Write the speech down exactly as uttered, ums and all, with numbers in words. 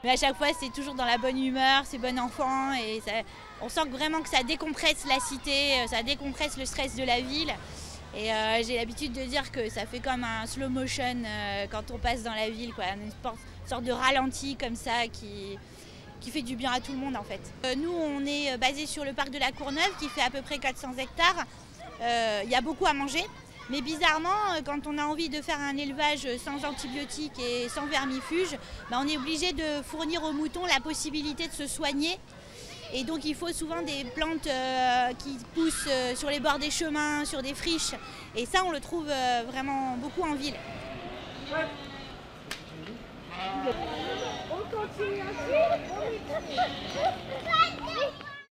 Mais à chaque fois, c'est toujours dans la bonne humeur, c'est bon enfant. Et ça, on sent vraiment que ça décompresse la cité, ça décompresse le stress de la ville. Et euh, j'ai l'habitude de dire que ça fait comme un slow motion euh, quand on passe dans la ville, quoi. Une sorte de ralenti comme ça qui, qui fait du bien à tout le monde en fait. Euh, nous, on est basé sur le parc de la Courneuve qui fait à peu près quatre cents hectares. Il euh, y a beaucoup à manger. Mais bizarrement, quand on a envie de faire un élevage sans antibiotiques et sans vermifuges, ben on est obligé de fournir aux moutons la possibilité de se soigner. Et donc il faut souvent des plantes euh, qui poussent euh, sur les bords des chemins, sur des friches. Et ça, on le trouve euh, vraiment beaucoup en ville. On continue à suivre.